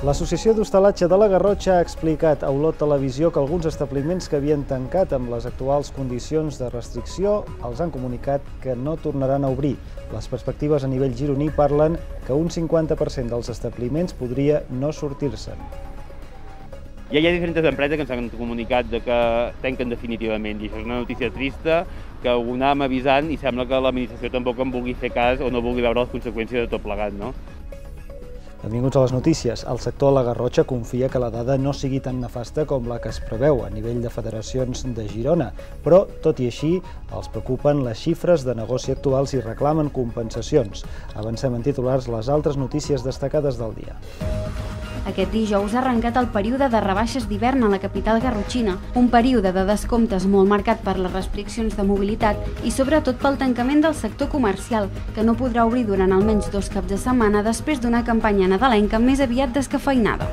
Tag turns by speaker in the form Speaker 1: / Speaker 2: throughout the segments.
Speaker 1: L'Associació d'Hostalatge de la Garrotxa ha explicat a Olot Televisió que alguns establiments que havien tancat amb les actuals condicions de restricció els han comunicat que no tornaran a obrir. Les perspectives a nivell gironí parlen que un 50% dels establiments podria no sortir-se'n.
Speaker 2: Ja hi ha diferents empreses que ens han comunicat que tanquen definitivament, i això és una notícia trista que ho anàvem avisant i sembla que l'administració tampoc en vulgui fer cas o no vulgui veure les conseqüències de tot plegat, no?
Speaker 1: Benvinguts a les notícies. El sector de la Garrotxa confia que la dada no sigui tan nefasta com la que es preveu a nivell de federacions de Girona, però, tot i així, els preocupen les xifres de negoci actuals i reclamen compensacions. Avancem en titulars les altres notícies destacades del dia.
Speaker 3: Aquest dijous ha arrencat el període de rebaixes d'hivern a la capital garrotxina, un període de descomptes molt marcat per les restriccions de mobilitat i sobretot pel tancament del sector comercial, que no podrà obrir durant almenys 2 caps de setmana després d'una campanya nadalenca més aviat descafeïnada.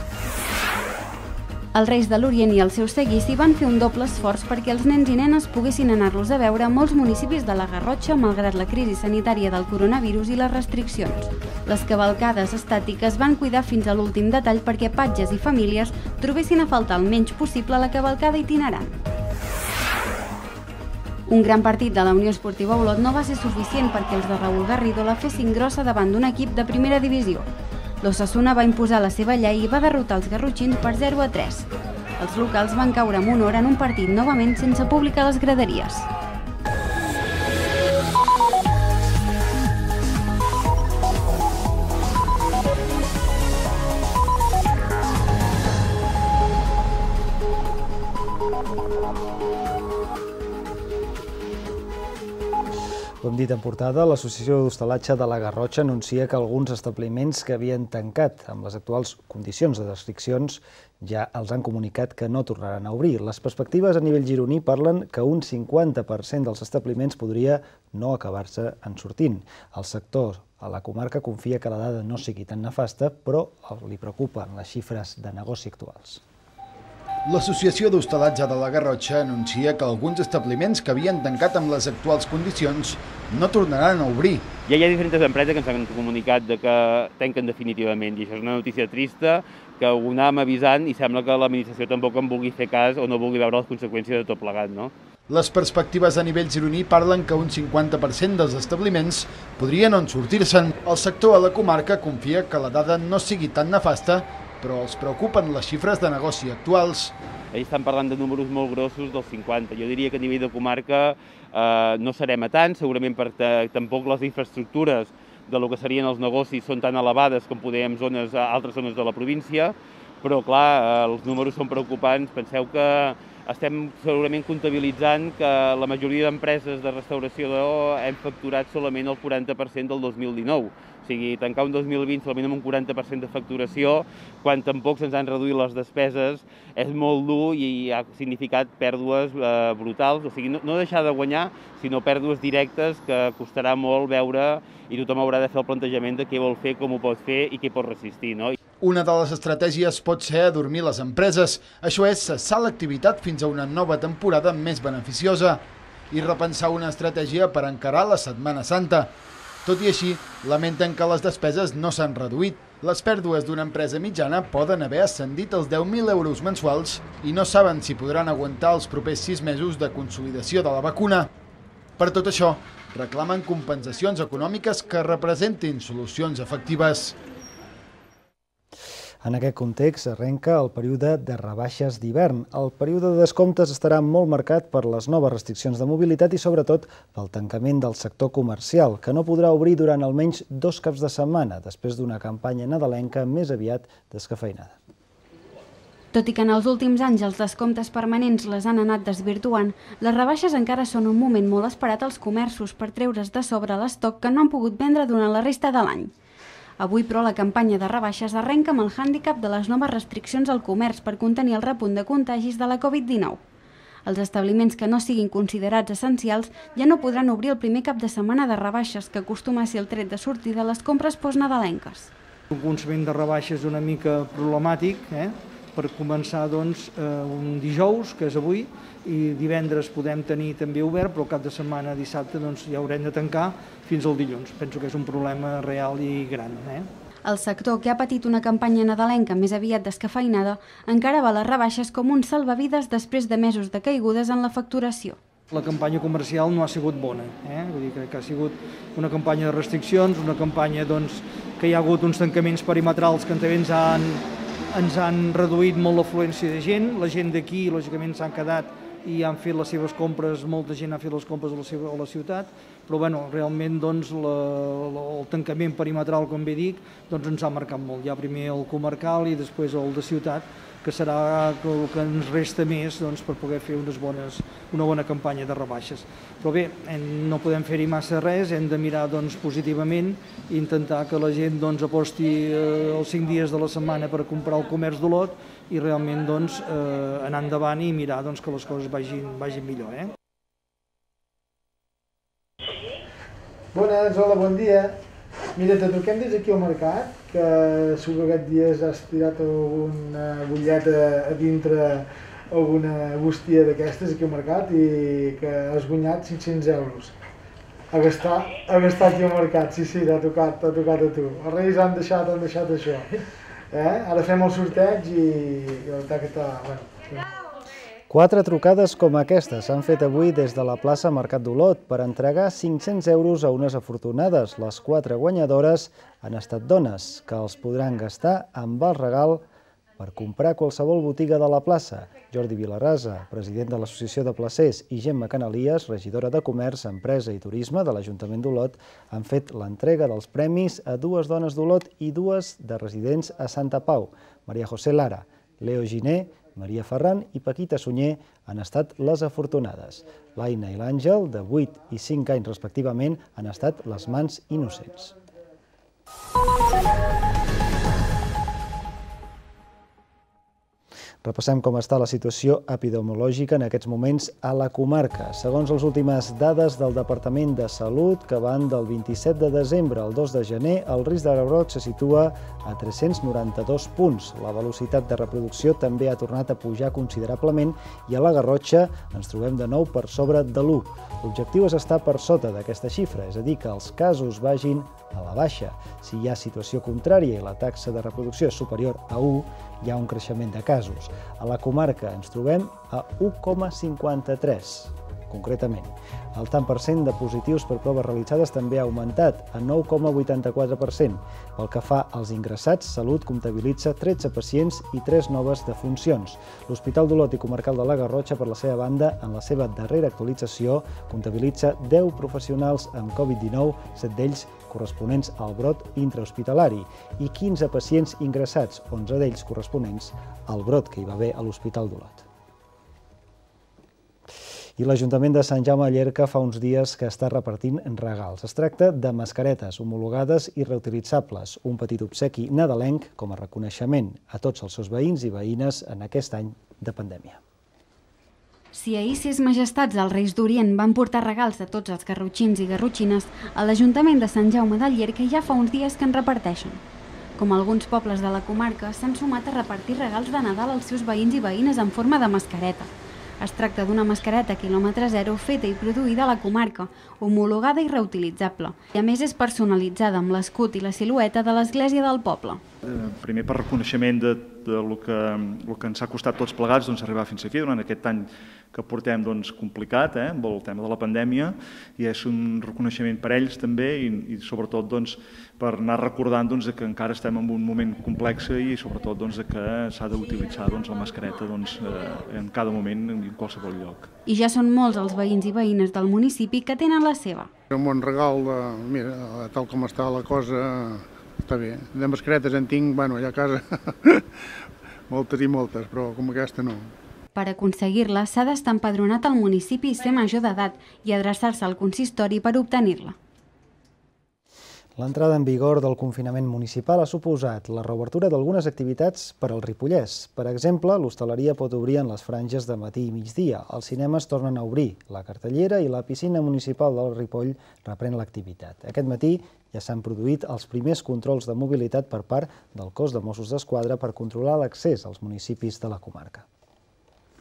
Speaker 3: Els Reis de l'Orient i el seu seguici van fer un doble esforç perquè els nens i nenes poguessin anar-los a veure a molts municipis de la Garrotxa malgrat la crisi sanitària del coronavirus i les restriccions. Les cavalcades estàtiques van cuidar fins a l'últim detall perquè patges i famílies trobessin a faltar el menys possible la cavalcada itinerant. Un gran partit de la Unió Esportiva Olot no va ser suficient perquè els de Raúl Garrido la fessin grossa davant d'un equip de primera divisió. L'Osasuna va imposar la seva llei i va derrotar els garrotxins per 0-3. Els locals van caure amb honor en un partit novament sense públic a les graderies.
Speaker 1: Com dit en portada, l'Associació d'Hostalatge de la Garrotxa anuncia que alguns establiments que havien tancat amb les actuals condicions de restriccions ja els han comunicat que no tornaran a obrir. Les perspectives a nivell gironí parlen que un 50% dels establiments podria no acabar-se en sortint. El sector a la comarca confia que la dada no sigui tan nefasta, però li preocupen les xifres de negoci actuals.
Speaker 4: L'Associació d'Hostalatge de la Garrotxa anuncia que alguns establiments que havien tancat amb les actuals condicions no tornaran a obrir.
Speaker 2: Ja hi ha diferents empreses que ens han comunicat que tanquen definitivament, i això és una notícia trista que ho anàvem avisant i sembla que l'administració tampoc en vulgui fer cas o no vulgui veure les conseqüències de tot plegat, no?
Speaker 4: Les perspectives a nivell gironí parlen que un 50% dels establiments podrien no sortir-se'n. El sector a la comarca confia que la dada no sigui tan nefasta, però els preocupen les xifres de negoci actuals.
Speaker 2: Ells estan parlant de números molt grossos dels 50. Jo diria que a nivell de comarca no serem a tant, segurament perquè tampoc les infraestructures de lo que serien els negocis són tan elevades com poder en altres zones de la província, però clar, els números són preocupants. Penseu que estem segurament comptabilitzant que la majoria d'empreses de restauració hem facturat solament el 40% del 2019. O sigui, tancar un 2020 solament amb un 40% de facturació, quan tampoc se'ns han reduït les despeses, és molt dur i ha significat pèrdues brutals. O sigui, no deixar de guanyar, sinó pèrdues directes que costarà molt veure i tothom haurà de fer el plantejament de què vol fer, com ho pot fer i què pot resistir, no?
Speaker 4: Una de les estratègies pot ser adormir les empreses. Això és cessar l'activitat fins a una nova temporada més beneficiosa i repensar una estratègia per encarar la Setmana Santa. Tot i així, lamenten que les despeses no s'han reduït. Les pèrdues d'una empresa mitjana poden haver ascendit als 10.000 euros mensuals i no saben si podran aguantar els propers 6 mesos de consolidació de la vacuna. Per tot això, reclamen compensacions econòmiques que representin solucions efectives.
Speaker 1: En aquest context arrenca el període de rebaixes d'hivern. El període de descomptes estarà molt marcat per les noves restriccions de mobilitat i sobretot pel tancament del sector comercial, que no podrà obrir durant almenys 2 caps de setmana, després d'una campanya nadalenca més aviat descafeïnada.
Speaker 3: Tot i que en els últims anys els descomptes permanents les han anat desvirtuant, les rebaixes encara són un moment molt esperat als comerços per treure's de sobre l'estoc que no han pogut vendre durant la resta de l'any. Avui, però, la campanya de rebaixes arrenca amb el hàndicap de les noves restriccions al comerç per contenir el repunt de contagis de la Covid-19. Els establiments que no siguin considerats essencials ja no podran obrir el primer cap de setmana de rebaixes, que acostuma a ser el tret de sortida de les compres postnadalenques.
Speaker 5: Un començament de rebaixes una mica problemàtic, per començar un dijous, que és avui, i divendres podem tenir també obert, però cap de setmana, dissabte, ja haurem de tancar fins al dilluns. Penso que és un problema real i gran.
Speaker 3: El sector, que ha patit una campanya nadalenca més aviat descafeinada, encara va les rebaixes com un salvavides després de mesos de caigudes en la facturació.
Speaker 5: La campanya comercial no ha sigut bona, vull dir que ha sigut una campanya de restriccions, una campanya que hi ha hagut uns tancaments perimetrals que també ens han reduït molt l'afluència de gent. La gent d'aquí, lògicament, s'han quedat i han fet les seves compres, molta gent ha fet les compres a la ciutat, però realment el tancament perimetral, com bé dic, ens ha marcat molt. Hi ha primer el comarcal i després el de ciutat, que serà el que ens resta més per poder fer una bona campanya de rebaixes. Però bé, no podem fer-hi massa res, hem de mirar positivament i intentar que la gent aposti els 5 dies de la setmana per comprar el comerç d'Olot i realment anar endavant i mirar que les coses vagin millor.
Speaker 6: Bones, hola, bon dia. Mira, te truquem des d'aquí al mercat, que segur que aquests dies has tirat alguna butlleta a dintre, alguna bústia d'aquestes aquí al mercat i que has guanyat 500 euros. A gastar aquí al mercat, sí, t'ha tocat a tu. Els Reis han deixat això. Ara fem el sorteig i la veritat que està...
Speaker 1: 4 trucades com aquesta s'han fet avui des de la plaça Mercat d'Olot per entregar 500 euros a unes afortunades. Les 4 guanyadores han estat dones, que els podran gastar amb el regal per comprar qualsevol botiga de la plaça. Jordi Vilarrasa, president de l'Associació de Placers, i Gemma Canalies, regidora de Comerç, Empresa i Turisme de l'Ajuntament d'Olot, han fet l'entrega dels premis a 2 dones d'Olot i 2 de residents a Santa Pau. Maria José Lara, Leo Giné, Maria Ferran i Paquita Sunyer han estat les afortunades. L'Aina i l'Àngel, de 8 i 5 anys respectivament, han estat les mans innocents. Repassem com està la situació epidemiològica en aquests moments a la comarca. Segons les últimes dades del Departament de Salut, que van del 27 de desembre al 2 de gener, el risc de rebrot se situa a 392 punts. La velocitat de reproducció també ha tornat a pujar considerablement i a la Garrotxa ens trobem de nou per sobre de l'1. L'objectiu és estar per sota d'aquesta xifra, és a dir, que els casos vagin a la baixa. Si hi ha situació contrària i la taxa de reproducció és superior a 1, hi ha un creixement de casos. A la comarca ens trobem a 1,53, concretament. El tant per cent de positius per proves realitzades també ha augmentat a 9,84%. Pel que fa als ingressats, Salut comptabilitza 13 pacients i 3 noves defuncions. L'Hospital d'Olot i Comarcal de la Garrotxa, per la seva banda, en la seva darrera actualització, comptabilitza 10 professionals amb Covid-19, 7 d'ells corresponents al brot intrahospitalari, i 15 pacients ingressats, 11 d'ells corresponents al brot que hi va haver a l'Hospital d'Olot. I l'Ajuntament de Sant Jaume de Llierca fa uns dies que està repartint regals. Es tracta de mascaretes homologades i reutilitzables, un petit obsequi nadalenc com a reconeixement a tots els seus veïns i veïnes en aquest any de pandèmia.
Speaker 3: Si ahir 6 majestats dels Reis d'Orient van portar regals a tots els garrotxins i garrotxines, a l'Ajuntament de Sant Jaume de Llierca ja fa uns dies que en reparteixen. Com alguns pobles de la comarca, s'han sumat a repartir regals de Nadal als seus veïns i veïnes en forma de mascareta. Es tracta d'una mascareta quilòmetre zero feta i produïda a la comarca, homologada i reutilitzable. I a més és personalitzada amb l'escut i la silueta de l'església del poble.
Speaker 7: Primer per reconeixement del que ens ha costat tots plegats arribar fins aquí durant aquest any que portem complicat, amb el tema de la pandèmia, i és un reconeixement per ells també i sobretot per anar recordant que encara estem en un moment complex i sobretot que s'ha d'utilitzar la mascareta en cada moment i en qualsevol lloc.
Speaker 3: I ja són molts els veïns i veïnes del municipi que tenen la seva.
Speaker 8: Un bon regal, mira, tal com està la cosa, està bé. De mascaretes en tinc, allà a casa, moltes i moltes, però com aquesta no.
Speaker 3: Per aconseguir-la s'ha d'estar empadronat al municipi i ser major d'edat i adreçar-se al consistori per obtenir-la.
Speaker 1: L'entrada en vigor del confinament municipal ha suposat la reobertura d'algunes activitats per al Ripollès. Per exemple, l'hostaleria pot obrir en les franges de matí i migdia, els cinemes tornen a obrir, la cartellera i la piscina municipal del Ripoll reprèn l'activitat. Aquest matí ja s'han produït els primers controls de mobilitat per part del cos de Mossos d'Esquadra per controlar l'accés als municipis de la comarca.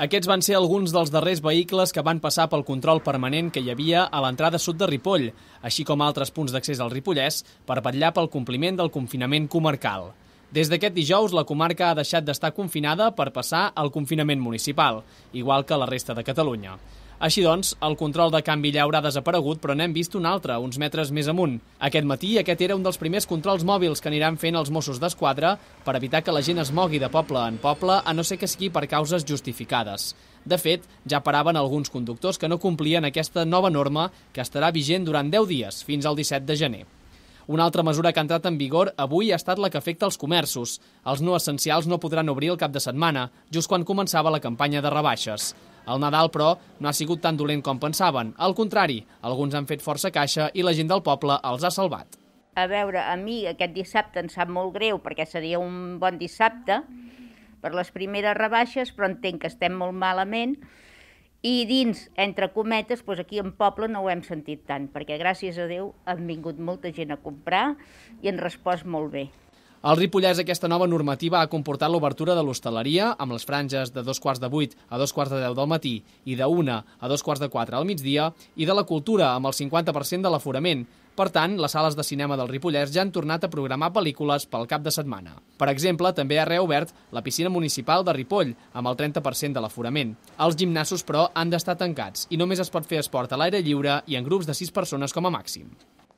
Speaker 9: Aquests van ser alguns dels darrers vehicles que van passar pel control permanent que hi havia a l'entrada sud de Ripoll, així com altres punts d'accés al Ripollès, per vetllar pel compliment del confinament comarcal. Des d'aquest dijous, la comarca ha deixat d'estar confinada per passar al confinament municipal, igual que la resta de Catalunya. Així doncs, el control de canvi lla haurà desaparegut, però n'hem vist un altre, uns metres més amunt. Aquest matí, aquest era un dels primers controls mòbils que aniran fent els Mossos d'Esquadra per evitar que la gent es mogui de poble en poble, a no ser que sigui per causes justificades. De fet, ja paraven alguns conductors que no complien aquesta nova norma que estarà vigent durant 10 dies, fins al 17 de gener. Una altra mesura que ha entrat en vigor avui ha estat la que afecta els comerços. Els no essencials no podran obrir el cap de setmana, just quan començava la campanya de rebaixes. El Nadal, però, no ha sigut tan dolent com pensaven. Al contrari, alguns han fet força caixa i la gent del poble els ha salvat.
Speaker 10: A veure, a mi aquest dissabte em sap molt greu perquè seria un bon dissabte per les primeres rebaixes, però entenc que estem molt malament. I dins, entre cometes, doncs aquí en poble no ho hem sentit tant, perquè gràcies a Déu han vingut molta gent a comprar i han respost molt bé.
Speaker 9: Al Ripollès aquesta nova normativa ha comportat l'obertura de l'hostaleria amb les franges de 7:15 a 10:45 del matí i de 1 a 3:45 al migdia i de la cultura amb el 50% de l'aforament. Per tant, les sales de cinema del Ripollès ja han tornat a programar pel·lícules pel cap de setmana. Per exemple, també ha reobert la piscina municipal de Ripoll amb el 30% de l'aforament. Els gimnasos, però, han d'estar tancats i només es pot fer esport a l'aire lliure i en grups de 6 persones com a màxim.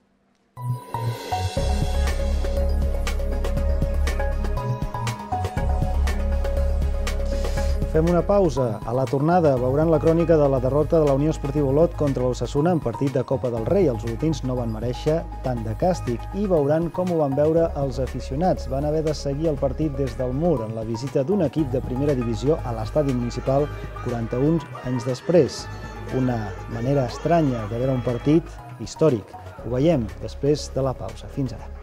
Speaker 1: Fem una pausa. A la tornada veuran la crònica de la derrota de la Unió Esportiva Olot contra l'Osasuna en partit de Copa del Rei. Els olotins no van mereixer tant de càstig i veuran com ho van veure els aficionats. Van haver de seguir el partit des del mur en la visita d'un equip de primera divisió a l'estadi municipal 41 anys després. Una manera estranya de veure un partit històric. Ho veiem després de la pausa. Fins ara.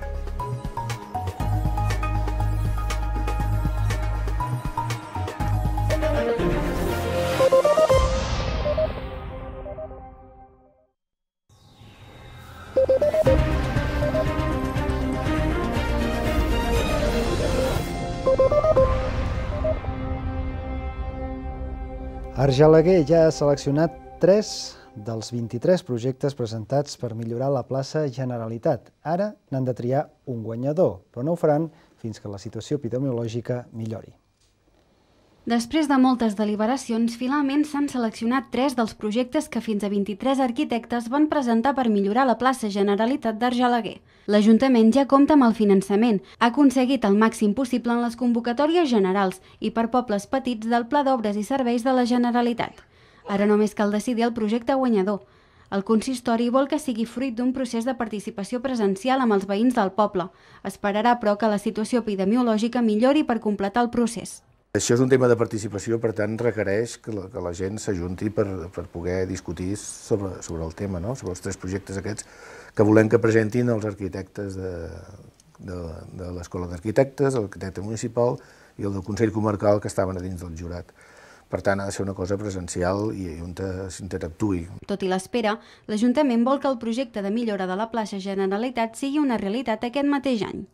Speaker 1: Argelaguer ja ha seleccionat 3 dels 23 projectes presentats per millorar la plaça Generalitat. Ara n'han de triar un guanyador, però no ho faran fins que la situació epidemiològica millori.
Speaker 3: Després de moltes deliberacions, finalment s'han seleccionat 3 dels projectes que fins a 23 arquitectes van presentar per millorar la plaça Generalitat d'Argelaguer. L'Ajuntament ja compta amb el finançament, ha aconseguit el màxim possible en les convocatòries generals i per pobles petits del Pla d'Obres i Serveis de la Generalitat. Ara només cal decidir el projecte guanyador. El consistori vol que sigui fruit d'un procés de participació presencial amb els veïns del poble. Esperarà, però, que la situació epidemiològica millori per completar el procés.
Speaker 11: Això és un tema de participació, per tant, requereix que la gent s'ajunti per poder discutir sobre el tema, sobre els 3 projectes aquests que volem que presentin els arquitectes de l'Escola d'Arquitectes, l'arquitecte municipal i el del Consell Comarcal que estaven a dins del jurat. Per tant, ha de ser una cosa presencial i on s'interactuï.
Speaker 3: Tot i l'espera, l'Ajuntament vol que el projecte de millora de la plaça Generalitat sigui una realitat aquest mateix any.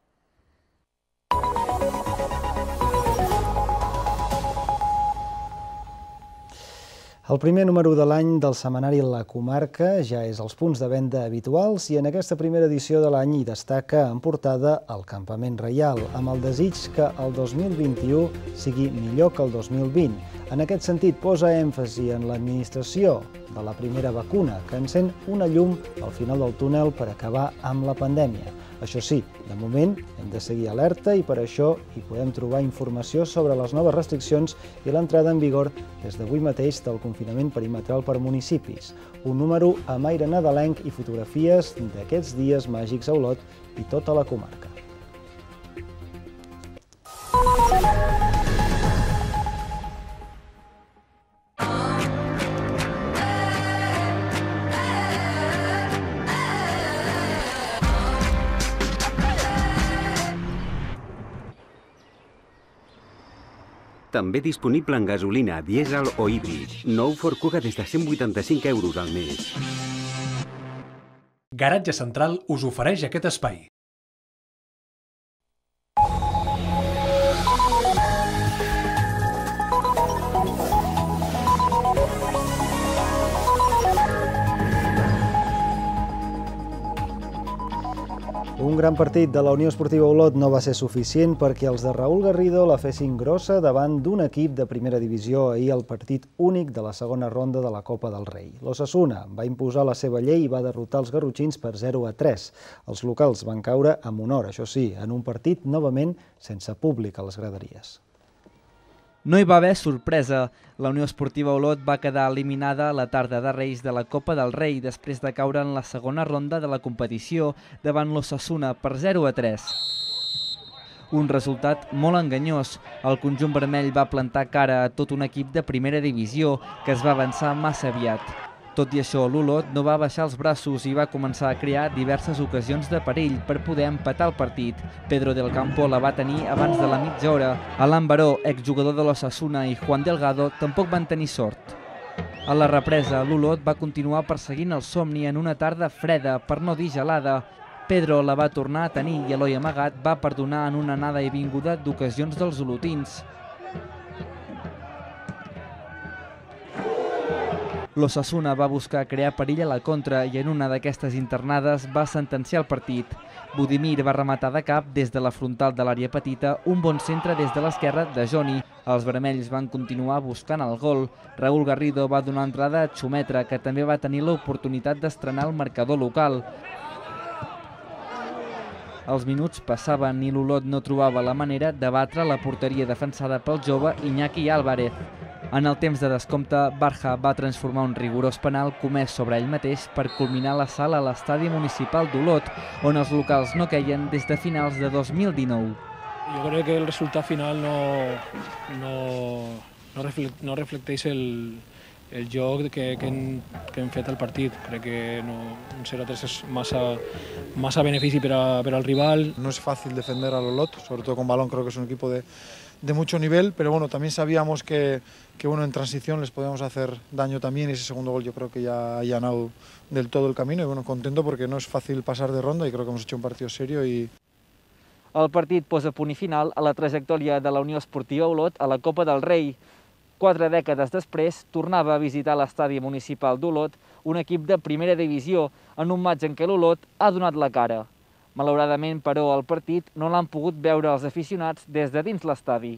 Speaker 1: El primer número de l'any del setmanari La Comarca ja és als punts de venda habituals i en aquesta primera edició de l'any hi destaca en portada el Campament Reial, amb el desig que el 2021 sigui millor que el 2020. En aquest sentit, posa èmfasi en l'administració de la primera vacuna, que encén una llum al final del túnel per acabar amb la pandèmia. Això sí, de moment hem de seguir alerta i per això hi podem trobar informació sobre les noves restriccions i l'entrada en vigor des d'avui mateix del confinament perimetral per municipis. Un número amb aire nadalenc i fotografies d'aquests dies màgics a Olot i tota la comarca.
Speaker 12: També disponible en gasolina, dièsel o híbrid. Nou Ford Kuga des de 185 € al mes.
Speaker 13: Garatge Central us ofereix aquest espai.
Speaker 1: Un gran partit de la Unió Esportiva Olot no va ser suficient perquè els de Raúl Garrido la fessin grossa davant d'un equip de primera divisió ahir al partit únic de la segona ronda de la Copa del Rei. L'Osasuna va imposar la seva llei i va derrotar els garrotxins per 0-3. Els locals van caure amb honor, això sí, en un partit novament sense públic a les graderies.
Speaker 14: No hi va haver sorpresa. La Unió Esportiva Olot va quedar eliminada a la tarda de Reis de la Copa del Rei després de caure en la segona ronda de la competició davant l'Osasuna per 0-3. Un resultat molt enganyós. El conjunt vermell va plantar cara a tot un equip de primera divisió que es va avançar massa aviat. Tot i això, l'Olot no va baixar els braços i va començar a crear diverses ocasions de perill per poder empatar el partit. Pedro del Campo la va tenir abans de la mitja hora. Alan Baró, exjugador de l'Osasuna, i Juan Delgado tampoc van tenir sort. A la represa, l'Olot va continuar perseguint el somni en una tarda freda, per no dir gelada. Pedro la va tornar a tenir i Eloi Amagat va perdonar en una anada i vinguda d'ocasions dels olotins. L'Osasuna va buscar crear perill a la contra i en una d'aquestes internades va sentenciar el partit. Budimir va rematar de cap des de la frontal de l'àrea petita un bon centre des de l'esquerra de Joni. Els vermells van continuar buscant el gol. Raúl Garrido va donar entrada a Xumetra, que també va tenir l'oportunitat d'estrenar el marcador local. Els minuts passaven i l'Olot no trobava la manera de batre la porteria defensada pel jove Iñaki Álvarez. En el temps de descompte, Barja va transformar un rigorós penal comès sobre ell mateix per culminar l'assalt a l'estadi municipal d'Olot, on els locals no queien des de finals de 2019.
Speaker 15: Jo crec que el resultat final no reflecteix el joc que hem fet al partit. Crec que un 0-3 es massa benefici para el rival.
Speaker 16: No es fácil defender al Olot, sobre todo con balón, creo que es un equipo de mucho nivel, pero bueno, también sabíamos que bueno, en transición les podíamos hacer daño también y ese segundo gol yo creo que ya ha allanado del todo el camino y bueno, contento porque no es fácil pasar de ronda y creo que hemos hecho un partido serio y...
Speaker 14: El partit posa punt i final a la trajectòria de la Unió Esportiva Olot a la Copa del Rei. 4 dècades després, tornava a visitar l'estadi municipal d'Olot, un equip de primera divisió, en un maig en què l'Olot ha donat la cara. Malauradament, però, el partit no l'han pogut veure els aficionats des de dins l'estadi.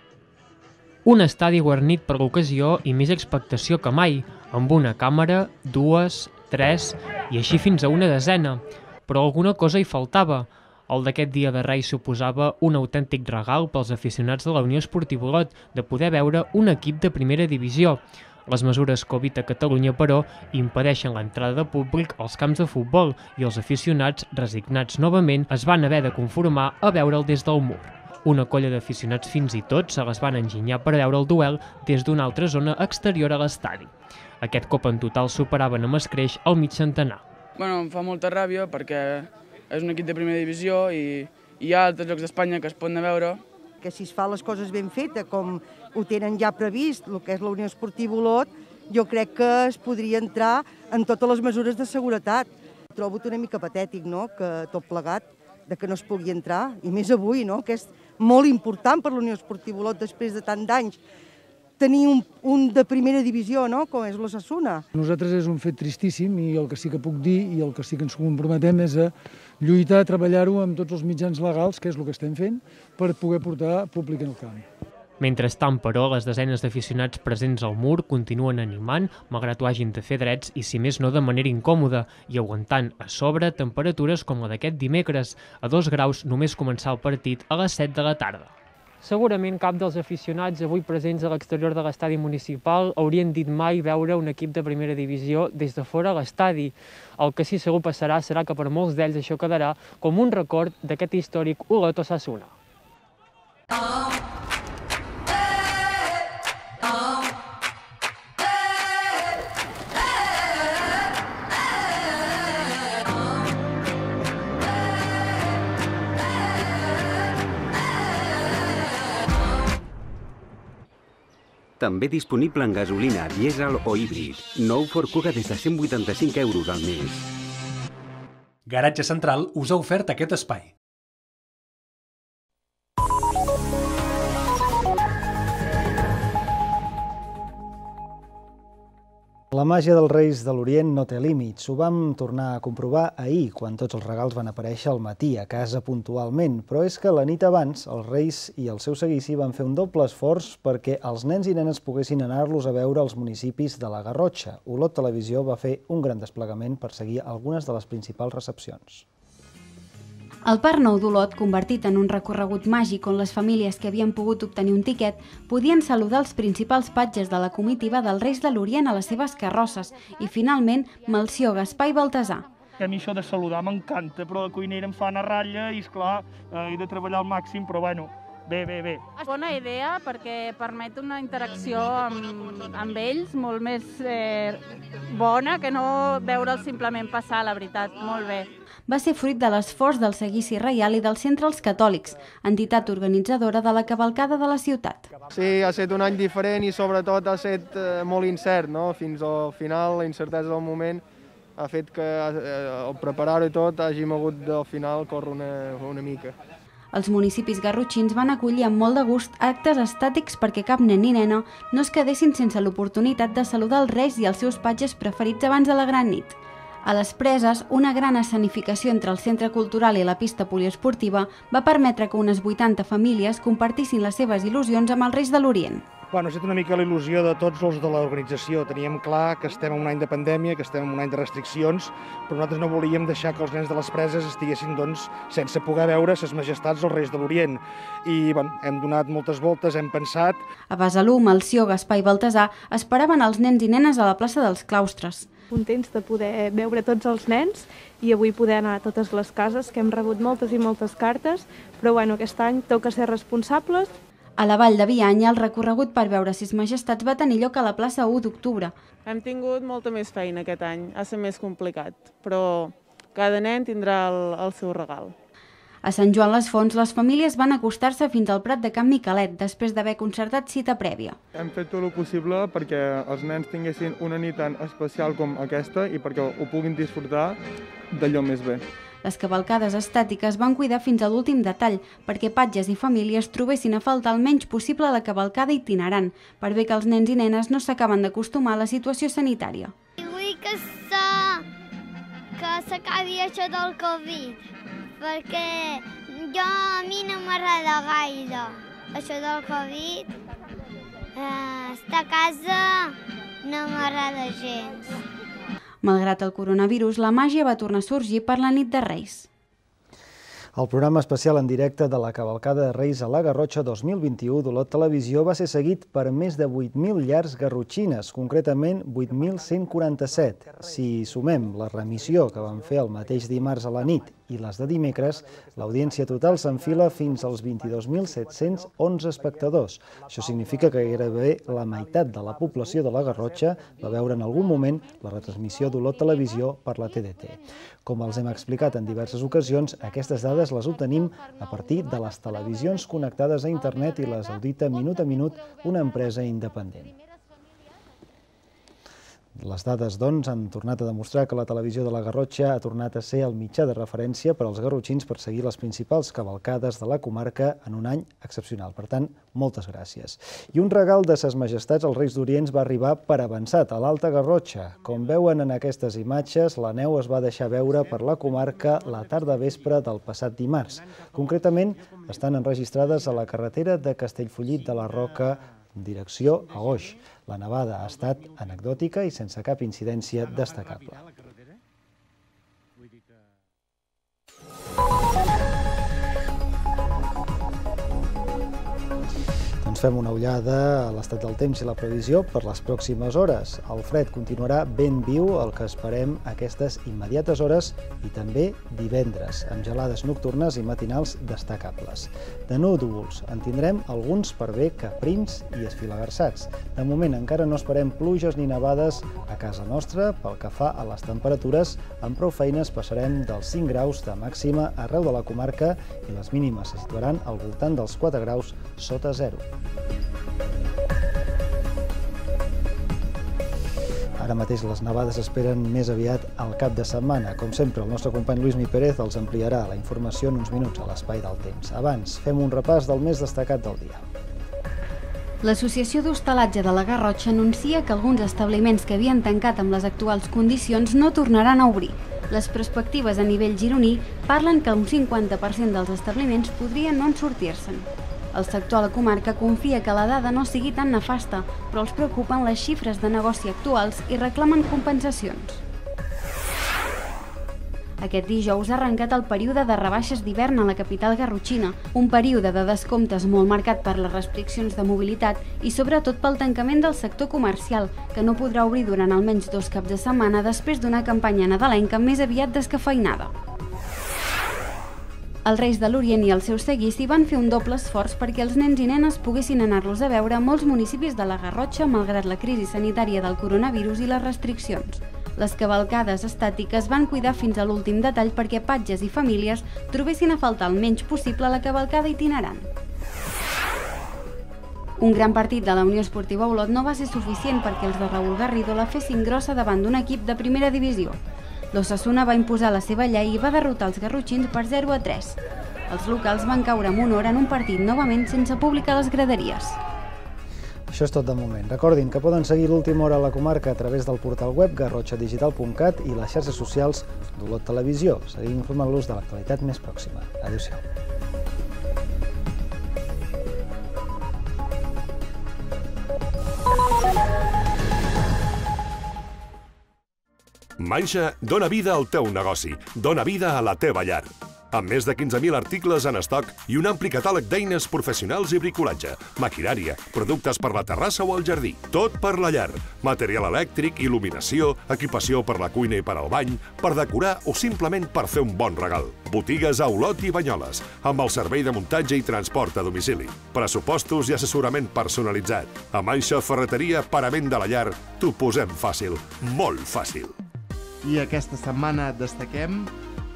Speaker 17: Un estadi guarnit per l'ocasió i més expectació que mai, amb una càmera, 2, 3 i així fins a una desena. Però alguna cosa hi faltava. El d'aquest dia de Reis suposava un autèntic regal pels aficionats de la Unió Esportiva Olot de poder veure un equip de primera divisió. Les mesures Covid a Catalunya, però, impedeixen l'entrada de públic als camps de futbol i els aficionats, resignats novament, es van haver de conformar a veure'l des del mur. Una colla d'aficionats fins i tot se les van enginyar per veure el duel des d'una altra zona exterior a l'estadi. Aquest cop en total superaven amb escreix el mig centenar.
Speaker 18: Em fa molta ràbia perquè és un equip de primera divisió i hi ha altres llocs d'Espanya que es poden veure.
Speaker 19: Que si es fa les coses ben fetes, com ho tenen ja previst, el que és la Unió Esportiva Olot, jo crec que es podria entrar en totes les mesures de seguretat. Trobo una mica patètic, no?, que tot plegat, de que no es pugui entrar, i més avui, no?, que és molt important per la Unió Esportiva Olot després de tant d'anys tenir un de primera divisió, no?, com és l'Osasuna.
Speaker 20: Nosaltres és un fet tristíssim i el que sí que puc dir i el que sí que ens comprometem és a lluitar, a treballar-ho amb tots els mitjans legals, que és el que estem fent, per poder portar públic en el camp.
Speaker 17: Mentrestant, però, les desenes d'aficionats presents al mur continuen animant, malgrat ho hagin de fer drets i, si més no, de manera incòmoda, i aguantant a sobre temperatures com la d'aquest dimecres, a 2 graus només començar el partit a les 7 de la tarda. Segurament cap dels aficionats avui presents a l'exterior de l'estadi municipal haurien dit mai veure un equip de primera divisió des de fora a l'estadi. El que sí segur passarà serà que per molts d'ells això quedarà com un record d'aquest històric Olot-Osasuna.
Speaker 12: També disponible en gasolina, dièsel o híbrid. Nou Ford Kuga des de 185 euros al mes.
Speaker 13: Garatge Central us ha ofert aquest espai.
Speaker 1: La màgia dels Reis de l'Orient no té límits. Ho vam tornar a comprovar ahir, quan tots els regals van aparèixer al matí, a casa puntualment. Però és que la nit abans, els Reis i el seu seguici van fer un doble esforç perquè els nens i nenes poguessin anar-los a veure als municipis de la Garrotxa. Olot Televisió va fer un gran desplegament per seguir algunes de les principals recepcions.
Speaker 3: El Parc Nou d'Olot, convertit en un recorregut màgic on les famílies que havien pogut obtenir un tiquet podien saludar els principals patges de la comitiva dels Reis de l'Orient a les seves carrosses i, finalment, Melcior, Gaspar i Baltasar.
Speaker 21: A mi això de saludar m'encanta, però de cuinera em fa anar ratlla i, esclar, he de treballar al màxim, però bueno, bé.
Speaker 22: Bona idea perquè permet una interacció amb ells molt més bona que no veure'ls simplement passar, la veritat, molt bé.
Speaker 3: Va ser fruit de l'esforç del Seguici Reial i dels Centres Catòlics, entitat organitzadora de la cavalcada de la ciutat.
Speaker 23: Sí, ha estat un any diferent i sobretot ha estat molt incert, no? Fins al final, la incertesa del moment ha fet que al preparar-ho tot hàgim hagut al final córrer una mica.
Speaker 3: Els municipis garrotxins van acollir amb molt de gust actes estàtics perquè cap nen ni nena no es quedessin sense l'oportunitat de saludar els reis i els seus patges preferits abans de la gran nit. A les Preses, una gran escenificació entre el centre cultural i la pista poliesportiva va permetre que unes 80 famílies compartissin les seves il·lusions amb els Reis de l'Orient.
Speaker 24: Bueno, ha estat una mica la il·lusió de tots els de l'organització. Teníem clar que estem en un any de pandèmia, que estem en un any de restriccions, però nosaltres no volíem deixar que els nens de les Preses estiguessin sense poder veure ses majestats els Reis de l'Orient. I hem donat moltes voltes, hem pensat.
Speaker 3: A Besalú, Melcior, Gaspar i Baltasar esperaven els nens i nenes a la plaça dels Claustres.
Speaker 25: Contents de poder veure tots els nens i avui poder anar a totes les cases, que hem rebut moltes i moltes cartes, però aquest any toca ser responsables.
Speaker 3: A la Vall de Bianya, el recorregut per veure ses majestats va tenir lloc a la plaça 1 d'octubre.
Speaker 26: Hem tingut molta més feina aquest any, ha estat més complicat, però cada nen tindrà el seu regal.
Speaker 3: A Sant Joan les Fonts, les famílies van acostar-se fins al Prat de Can Miquelet, després d'haver concertat cita prèvia.
Speaker 23: Hem fet tot el possible perquè els nens tinguessin una nit tan especial com aquesta i perquè ho puguin disfrutar d'allò més bé.
Speaker 3: Les cavalcades estàtiques van cuidar fins a l'últim detall perquè patges i famílies trobessin a faltar el menys possible la cavalcada itinerant, per bé que els nens i nenes no s'acaben d'acostumar a la situació sanitària.
Speaker 27: Vull que s'acabi això del Covid, perquè a mi no m'agrada gaire això del Covid. Estar a casa no m'agrada gens.
Speaker 3: Malgrat el coronavirus, la màgia va tornar a sorgir per la nit de Reis.
Speaker 1: El programa especial en directe de la Cavalcada de Reis a la Garrotxa 2021 d'Olot Televisió va ser seguit per més de 8.000 llars garrotxines, concretament 8.147. Si sumem la remissió que van fer el mateix dimarts a la nit i les de dimecres, l'audiència total s'enfila fins als 22.711 espectadors. Això significa que gairebé la meitat de la població de la Garrotxa va veure en algun moment la retransmissió d'Olot Televisió per la TDT. Com els hem explicat en diverses ocasions, aquestes dades les obtenim a partir de les televisions connectades a internet i les audita minut a minut una empresa independent. Les dades, doncs, han tornat a demostrar que la televisió de la Garrotxa ha tornat a ser el mitjà de referència per als garrotxins per seguir les principals cavalcades de la comarca en un any excepcional. Per tant, moltes gràcies. I un regal de ses majestats als Reis d'Orient va arribar per avançat a l'Alta Garrotxa. Com veuen en aquestes imatges, la neu es va deixar veure per la comarca la tarda vespre del passat dimarts. Concretament, estan enregistrades a la carretera de Castellfollit de la Roca en direcció a Oix. La nevada ha estat anecdòtica i sense cap incidència destacable. Doncs fem una ullada a l'estat del temps i la previsió per les pròximes hores. El fred continuarà ben viu, el que esperem aquestes immediates hores i també divendres, amb gelades nocturnes i matinals destacables. De núvols en tindrem alguns per bé que prims i esfilagarsats. De moment encara no esperem pluges ni nevades a casa nostra. Pel que fa a les temperatures, amb prou feines passarem dels 5 graus de màxima arreu de la comarca i les mínimes se situaran al voltant dels 4 graus sota zero. Ara mateix les nevades esperen més aviat al cap de setmana. Com sempre, el nostre company Luismi Pérez els ampliarà la informació en uns minuts a l'Espai del Temps. Abans, fem un repàs del més destacat del dia.
Speaker 3: L'Associació d'Hostalatge de la Garrotxa anuncia que alguns establiments que havien tancat amb les actuals condicions no tornaran a obrir. Les perspectives a nivell gironí parlen que un 50% dels establiments podrien no en sortir-se'n. El sector a la comarca confia que la dada no sigui tan nefasta, però els preocupen les xifres de negoci actuals i reclamen compensacions. Aquest dijous ha arrencat el període de rebaixes d'hivern a la capital garrotxina, un període de descomptes molt marcat per les restriccions de mobilitat i sobretot pel tancament del sector comercial, que no podrà obrir durant almenys 2 caps de setmana després d'una campanya nadalenca més aviat descafeïnada. Els Reis de l'Orient i el seu seguici van fer un doble esforç perquè els nens i nenes poguessin anar-los a veure a molts municipis de la Garrotxa malgrat la crisi sanitària del coronavirus i les restriccions. Les cavalcades estàtiques van cuidar fins a l'últim detall perquè patges i famílies trobessin a faltar el menys possible la cavalcada itinerant. Un gran partit de la Unió Esportiva Olot no va ser suficient perquè els de Raúl Garrido la fessin grossa davant d'un equip de primera divisió. L'Osasuna va imposar la seva llei i va derrotar els garrotxins per 0-3. Els locals van caure amb honor en un partit novament sense públic a les graderies.
Speaker 1: Això és tot de moment. Recordin que poden seguir l'última hora a la comarca a través del portal web garrotxadigital.cat i les xarxes socials d'Olot Televisió. Seguim informant-los de l'actualitat més pròxima. Adéu-siau.
Speaker 2: Manxa dona vida al teu negoci, dona vida a la teva llar. Amb més de 15.000 articles en estoc i un ampli catàleg d'eines professionals i bricolatge, maquinària, productes per la terrassa o el jardí. Tot per la llar. Material elèctric, il·luminació, equipació per la cuina i per al bany, per decorar o simplement per fer un bon regal. Botigues a Olot i Banyoles, amb el servei de muntatge i transport a domicili. Pressupostos i assessorament personalitzat. A Manxa Ferreteria, parament de la llar, t'ho posem fàcil, molt fàcil.
Speaker 4: I aquesta setmana destaquem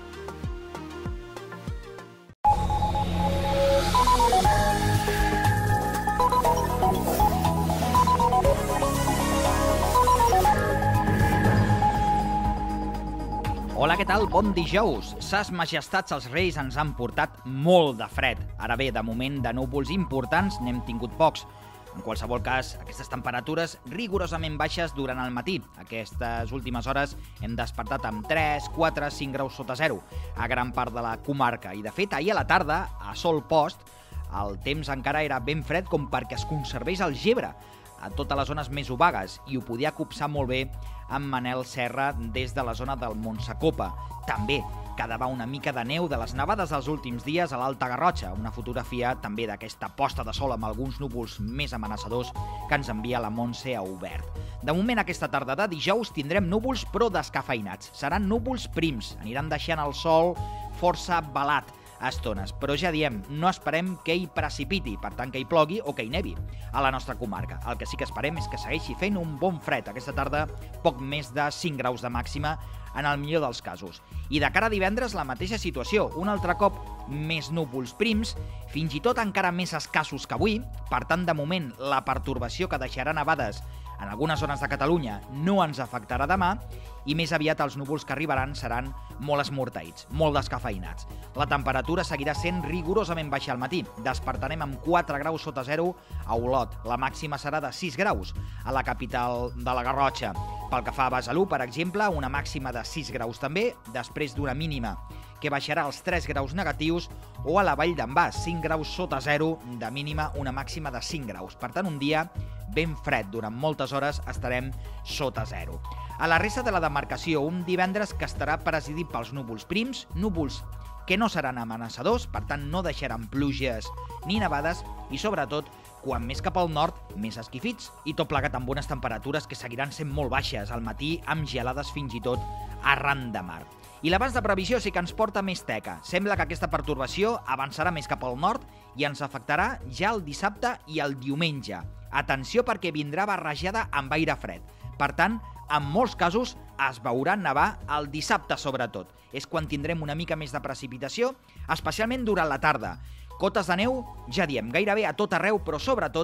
Speaker 5: Hola, què tal? Bon dijous. Ses majestats els reis ens han portat molt de fred. Ara bé, de moment de núvols importants n'hem tingut pocs. En qualsevol cas, aquestes temperatures rigorosament baixes durant el matí. Aquestes últimes hores hem despertat amb 3, 4, 5 graus sota zero a gran part de la comarca. I de fet, ahir a la tarda, a sol post, el temps encara era ben fred com perquè es conservés el gebre a totes les zones més obagues i ho podia copsar molt bé amb Manel Serra des de la zona del Montsacopa. També quedava una mica de neu de les nevades dels últims dies a l'Alta Garrotxa, una fotografia també d'aquesta posta de sol amb alguns núvols més amenaçadors que ens envia la Montse a Obert. De moment, aquesta tarda de dijous tindrem núvols però descafeïnats. Seran núvols prims, aniran deixant el sol força velat a estones, però ja diem, no esperem que hi precipiti, per tant que hi plogui o que hi nevi a la nostra comarca. El que sí que esperem és que segueixi fent un bon fred aquesta tarda, poc més de 5 graus de màxima en el millor dels casos. I de cara a divendres la mateixa situació, un altre cop més núvols prims, fins i tot encara més escassos que avui, per tant de moment la pertorbació que deixarà nevades en algunes zones de Catalunya no ens afectarà demà i més aviat els núvols que arribaran seran molt esmorteïts, molt descafeïnats. La temperatura seguirà sent rigorosament baixa al matí. Despertarem amb 4 graus sota zero a Olot. La màxima serà de 6 graus a la capital de la Garrotxa. Pel que fa a Besalú, per exemple, una màxima de 6 graus també, després d'una mínima que baixarà als 3 graus negatius, o a la Vall d'en Bas, 5 graus sota zero, de mínima una màxima de 5 graus. Per tant, un dia ben fred. Durant moltes hores estarem sota zero. A la resta de la demarcació, un divendres que estarà presidit pels núvols prims, núvols que no seran amenaçadors, per tant no deixaran pluges ni nevades i, sobretot, quan més cap al nord, més esquifits i tot plegat amb unes temperatures que seguiran sent molt baixes, al matí amb gelades fins i tot arran de mar. I l'abans de previsió sí que ens porta més teca. Sembla que aquesta pertorbació avançarà més cap al nord i ens afectarà ja el dissabte i el diumenge. Atenció perquè vindrà barrejada amb aire fred. Per tant, en molts casos es veurà nevar el dissabte sobretot. És quan tindrem una mica més de precipitació, especialment durant la tarda. Cotes de neu, ja diem, gairebé a tot arreu, però sobretot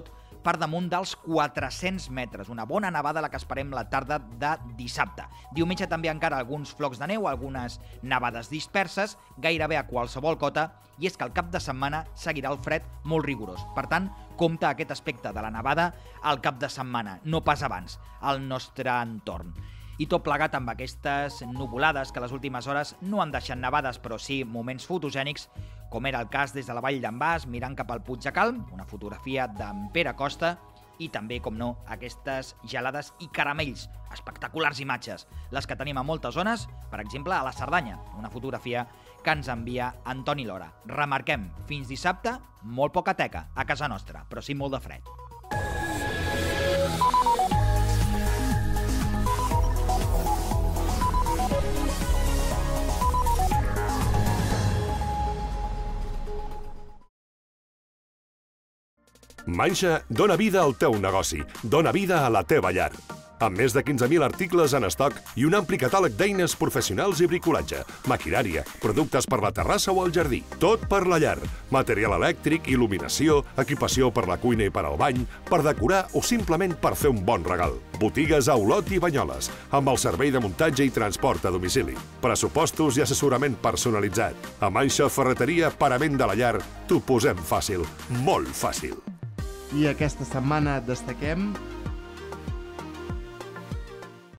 Speaker 5: per damunt dels 400 metres. Una bona nevada la que esperem la tarda de dissabte. Diumenge també encara alguns flocs de neu, algunes nevades disperses, gairebé a qualsevol cota, i és que el cap de setmana seguirà el fred molt rigorós. Per tant, compta aquest aspecte de la nevada al cap de setmana, no pas abans, al nostre entorn. I tot plegat amb aquestes nuvolades que les últimes hores no han deixat nevades, però sí moments fotogènics, com era el cas des de la Vall d'en Bas, mirant cap al Puig de Calm, una fotografia d'en Pere Costa, i també, com no, aquestes gelades i caramells, espectaculars imatges, les que tenim a moltes zones, per exemple, a la Cerdanya, una fotografia que ens envia Antoni Lora. Remarquem, fins dissabte, molt poca teca a casa nostra, però sí molt de fred.
Speaker 2: Manxa dona vida al teu negoci, dona vida a la teva llar. Amb més de 15.000 articles en estoc i un ampli catàleg d'eines professionals i bricolatge, maquinària, productes per la terrassa o el jardí. Tot per la llar. Material elèctric, il·luminació, equipació per la cuina i per al bany, per decorar o simplement per fer un bon regal. Botigues a Olot i Banyoles, amb el servei de muntatge i transport a domicili. Pressupostos i assessorament personalitzat. A Manxa Ferreteria, parament de la llar, t'ho posem fàcil, molt fàcil.
Speaker 4: I aquesta setmana destaquem